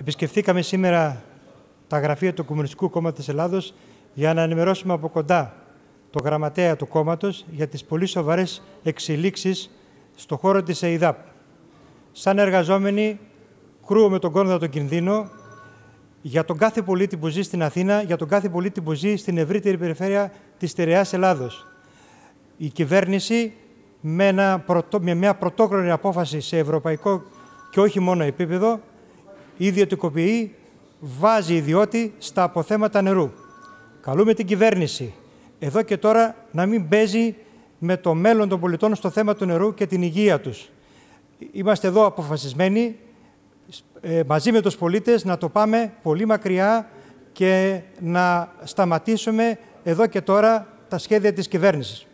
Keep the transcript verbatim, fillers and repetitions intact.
Επισκεφθήκαμε σήμερα τα γραφεία του Κομμουνιστικού Κόμματος της Ελλάδος για να ενημερώσουμε από κοντά το γραμματέα του κόμματος για τις πολύ σοβαρές εξελίξεις στον χώρο της ΕΙΔΑΠ. Σαν εργαζόμενοι, κρούουμε τον κόδωνα τον κινδύνο για τον κάθε πολίτη που ζει στην Αθήνα, για τον κάθε πολίτη που ζει στην ευρύτερη περιφέρεια της στερεάς Ελλάδος. Η κυβέρνηση, με, ένα πρωτο, με μια πρωτόχρονη απόφαση σε ευρωπαϊκό και όχι μόνο επίπεδο, ιδιωτικοποιεί, βάζει ιδιώτη στα αποθέματα νερού. Καλούμε την κυβέρνηση εδώ και τώρα να μην παίζει με το μέλλον των πολιτών στο θέμα του νερού και την υγεία τους. Είμαστε εδώ αποφασισμένοι ε, μαζί με τους πολίτες να το πάμε πολύ μακριά και να σταματήσουμε εδώ και τώρα τα σχέδια της κυβέρνησης.